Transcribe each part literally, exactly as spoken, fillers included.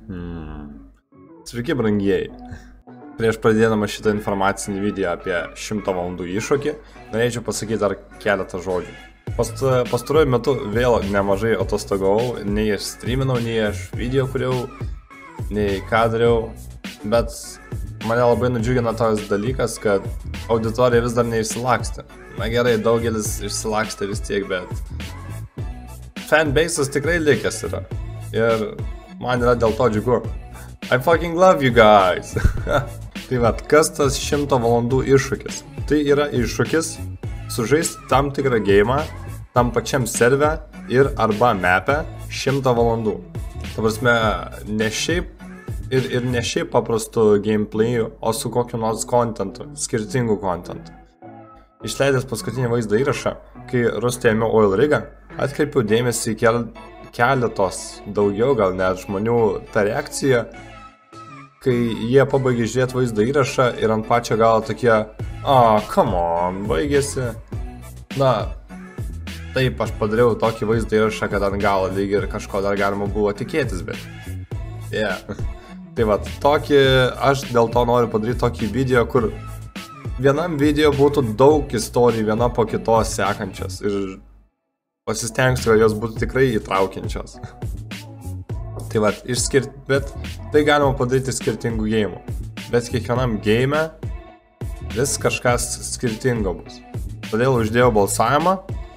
Hmm. Sveiki, brangieji. Prieš pradėdama šitą informacinį video apie šimto valandų iššūkį, norėčiau pasakyti dar keletą žodžių. Past, pastaruoju metu vėl nemažai atostogavau, nei aš streaminau, nei aš video kuriau, nei ką dariau, bet mane labai nudžiugina tas dalykas, kad auditorija vis dar neišsilakstė. Na gerai, daugelis išsilakstė vis tiek, bet fanbase'as tikrai likęs yra. Ir man yra dėl to džiugu. I fucking love you guys! Tai vat, kas tas šimto valandų iššūkis? Tai yra iššūkis sužaisti tam tikrą geimą, tam pačiam serve ir arba mapę šimtą valandų. Ta prasme, ne šiaip ir, ir ne šiaip paprastu gameplayu, o su kokiu nors kontentu, skirtingu kontentu. Išleidęs paskutinį vaizdą įrašą, kai rustėjame oil rigą, atkreipiau dėmesį į kel, keletos daugiau gal net žmonių tą reakciją, kai jie pabaigė žiūrėti vaizdą įrašą ir ant pačio galo tokie, ah, come on, baigėsi. Na, taip, aš padariau tokį vaizdą įrašą, kad ant galo lyg ir kažko dar galima buvo tikėtis, bet yeah. Tai vat, tokį, aš dėl to noriu padaryti tokį video, kur vienam video būtų daug istorijų viena po kitos sekančios ir pasistengsiu, kad jos būtų tikrai įtraukiančios. Tai vat, išskirt, bet tai galima padaryti skirtingų geimų. Bet kiekvienam geime vis kažkas skirtingo bus. Todėl uždėjau balsavimą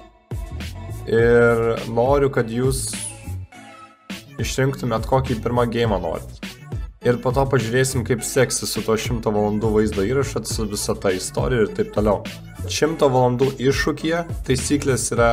ir noriu, kad jūs išrinktumėt kokį pirmą geimą norit. Ir po to pažiūrėsim, kaip seksis su to šimto valandų vaizdo įrašą, su visa ta istorija ir taip toliau. šimto valandų iššūkyje taisyklės yra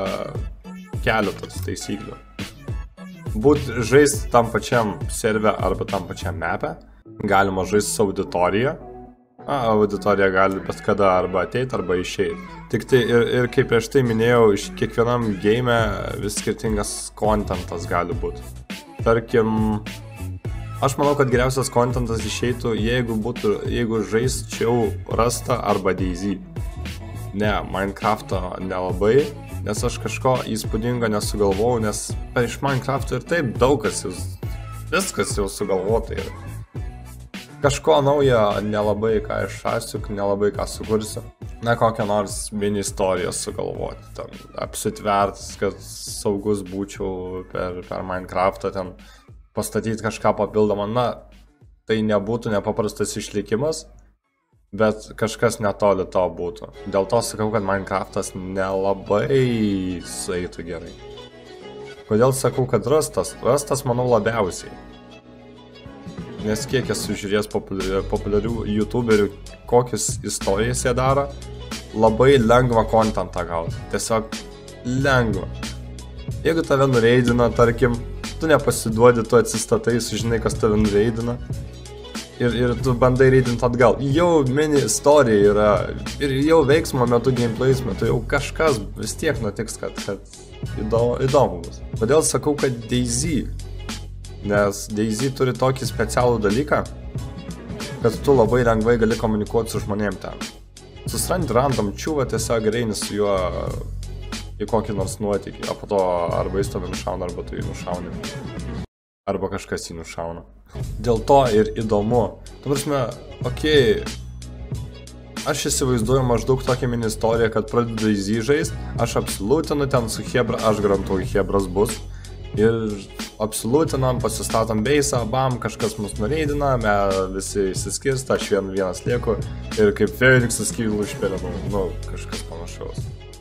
keletas taisyklių. Būt žaisti tam pačiam serve arba tam pačiam mapę, galima žaisti su auditorija. A, auditorija gali bet kada arba ateiti arba išeiti. Tik tai ir, ir kaip prieš tai minėjau, iš kiekvienam game vis skirtingas kontentas gali būti. Tarkim, aš manau, kad geriausias kontentas išeitų, jeigu būtų, jeigu žaisčiau Rustą arba DayZ. Ne, Minecraft'o nelabai, nes aš kažko įspūdingo nesugalvojau, nes iš Minecraft'o ir taip daug kas jau, viskas jau sugalvota yra. Kažko naujo nelabai ką išrasiu, nelabai ką sukursiu. Na, kokią nors mini istoriją sugalvoti, ten apsitvertis, kad saugus būčiau per, per Minecraft'ą, ten pastatyti kažką papildomą. Na, tai nebūtų nepaprastas išlikimas, bet kažkas netoli to būtų. Dėl to sakau, kad Minecraft'as nelabai sueitų gerai. Kodėl sakau, kad Rustas? Rustas, manau, labiausiai. Nes kiek esu žiūrėjęs populiarių, populiarių youtuberių, kokius istorijas jie daro, labai lengva kontentą gauti. Tiesiog lengva. Jeigu tave nureidina, tarkim, tu nepasiduodi, tu atsistatai, sužinai, kas tave nureidina. Ir, ir tu bandai reidinti atgal. Jau mini istorija yra, ir jau veiksmo metu, gameplays metu, jau kažkas vis tiek nutiks, kad, kad įdomu, įdomu bus. Kodėl sakau, kad DayZ? Nes DayZ turi tokį specialų dalyką, kad tu labai lengvai gali komunikuoti su žmonėm ten. Susirandi random čiūvą, tiesiog eini su juo į kokį nors nuotykį, o po to arba jis tave nušauna, arba tu jį nušauni. Arba kažkas jį nušauna. Dėl to ir įdomu. Tu prasme, okei, okay, aš įsivaizduoju maždaug tokią mini istoriją, kad pradedu DayZ žaist, aš absoliutinu ten su Hebra, aš garantuoju Hebras bus. Ir absoliutinam, pasistatom beisą, bam, kažkas mus nureidina, mes visi įsiskirsta, aš vien, vienas lieku ir kaip Feniksas kylu išpėlinu, nu, kažkas panašaus.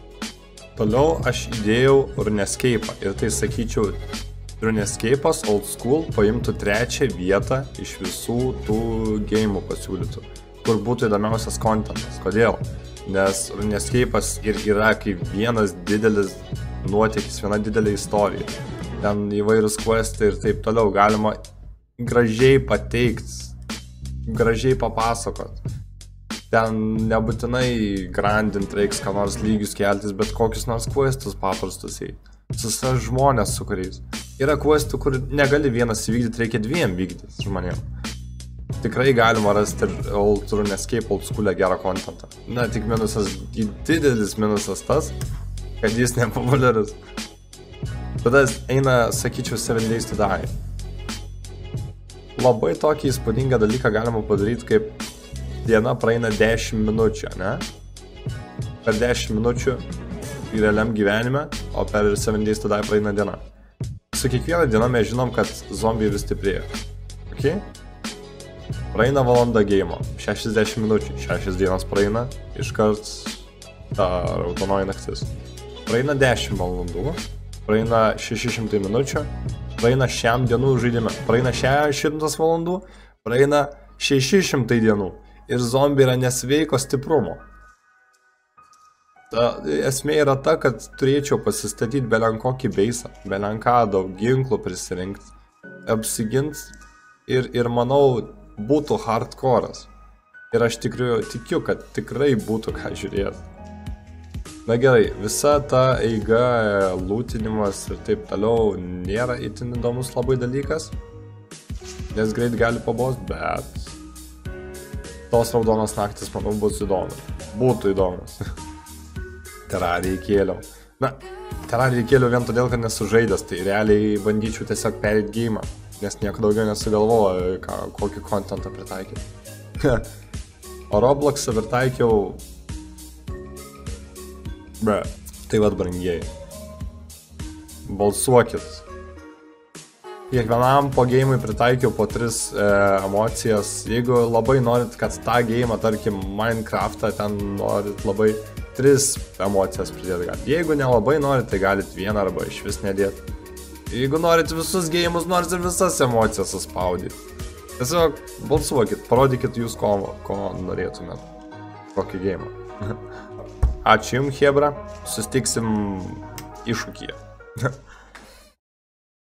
Toliau aš įdėjau RuneScape'ą ir tai sakyčiau, RuneScape'as old school paimtų trečią vietą iš visų tų geimų pasiūlytų, kur būtų įdomiausias kontentas. Kodėl? Nes RuneScape'as ir yra kaip vienas didelis nuotykis, viena didelė istorija. Ten įvairūs questai ir taip toliau galima gražiai pateikti, gražiai papasakot. Ten nebūtinai grandint reiks ką nors lygius keltis, bet kokius nors questus paprastus eiti. Susirasti žmonės su kuriais. Yra questų, kur negali vienas įvykdyti, reikia dviem vykdyti žmonėm. Tikrai galima rasti ir old RuneScape old school'e gerą kontentą. Na, tik minusas, didelis minusas tas, kad jis nepopuliarus. Tada eina, sakyčiau, seven days to die. labai tokį įspūdingą dalyką galima padaryti, kaip diena praeina dešimt minučių, ne? Per dešimt minučių į realiam gyvenime, o per seven days to die praeina diena. Su kiekviena diena mes žinom, kad zombiai vis stiprėja. Ok? Praeina valanda geimo, šešiasdešimt minučių, šešias dienas praeina, iškart ta raudonoji naktis. Praeina dešimt valandų, praeina šeši šimtai minučių, praeina šiam dienų žaidime, praeina šimtas valandų, praeina šeši šimtai dienų ir zombiai yra nesveiko stiprumo. Ta esmė yra ta, kad turėčiau pasistatyti belenkokį beisą, belenką daug ginklų prisirinkti, apsigint ir, ir manau būtų hardcore'as. Ir aš tikriu, tikiu, kad tikrai būtų ką žiūrėti. Na gerai, visa ta eiga, lūtinimas ir taip toliau nėra itin įdomus labai dalykas, nes greit gali pabost, bet tos raudonos naktis, manau, bus įdomus. Būtų įdomus. Terrariją įkėliau. Na, Terrariją įkėliau vien todėl, kad nesu žaidęs, tai realiai bandyčiau tiesiog perėti geimą, nes nieko daugiau nesugalvoju, kokį kontentą pritaikyti. O Robloxą pritaikiau... Bre, tai vad brangiai. Balsuokit. Kiekvienam po geimui pritaikiau po tris e, emocijas. Jeigu labai norit, kad tą geimą, tarkim, Minecraftą, ten norit labai tris emocijas pridėti galit. Jeigu nelabai norit, tai galit vieną arba iš vis nedėti. Jeigu norit visus geimus, norit ir visas emocijas suspaudyti. Tiesiog balsuokit, parodykit jūs, ko, ko norėtumėt. Kokį geimą. Ačiū jums, Hebra. Sustiksim iššūkyje.